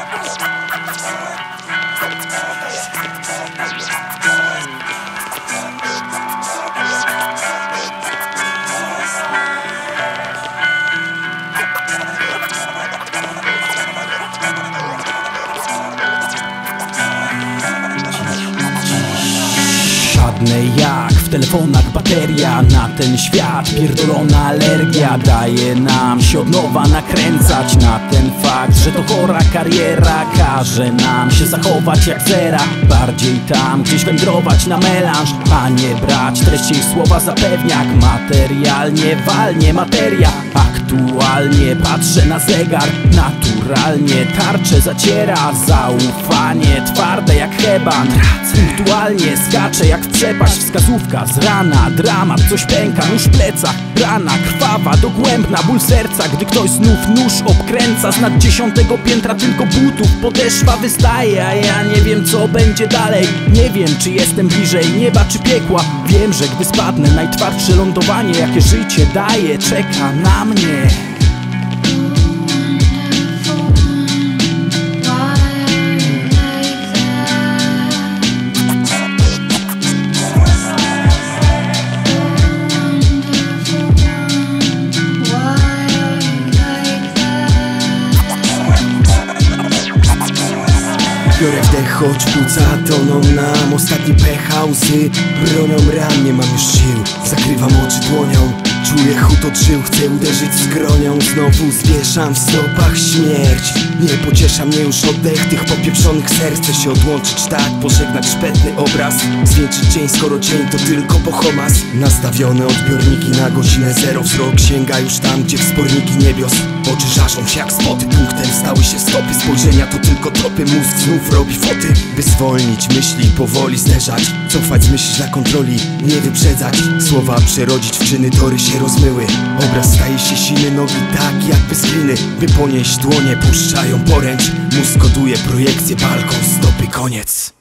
Jak w telefonach bateria na ten świat, pierdolona alergia daje nam się od nowa nakręcać na ten fakt, że to chora kariera każe nam się zachować jak zera, bardziej tam gdzieś wędrować na melanż, a nie brać treści ich słowa za pewniak. Materialnie walnie materia, aktualnie patrzę na zegar, naturalnie tarczę zaciera, zaufanie twarde jak heban, punktualnie skacze jak w przepaść, wskazówka z rana, dramat, coś pęka, nóż w plecach, rana krwawa, dogłębna, ból serca, gdy ktoś znów nóż obkręca z nad 10. piętra tylko butów podeszwa wystaje, a ja nie wiem co będzie dalej, nie wiem czy jestem bliżej nieba czy piekła, wiem, że gdy spadnę najtwardsze lądowanie jakie życie daje czeka na mnie. Biorę wdech, choć płuca toną nam. Ostatni pech, łzy bronią ran. Nie mam już sił, zakrywam oczy dłonią. Czuję hut od żył, chcę uderzyć skronią. Znowu zwieszam w stopach śmierć. Nie pociesza mnie już oddech tych popieprzonych serc. Chcę się odłączyć tak, pożegnać szpetny obraz. Zwieńczyć dzień, skoro dzień to tylko pochomas. Nastawione odbiorniki na godzinę zero. Wzrok sięga już tam, gdzie wsporniki niebios. Oczy żarzą się jak spoty, punktem stały się stopy. Spojrzenia to tylko tropy, mózg znów robi foty. By zwolnić myśli, powoli zderzać. Cofać z myśli dla kontroli, nie wyprzedzać. Słowa przerodzić w czyny, tory się rozmyły. Obraz staje się silny, nogi tak jakby z gliny. By ponieść dłonie, puszczają poręcz. Mózg koduje projekcję, balkon, stopy, koniec.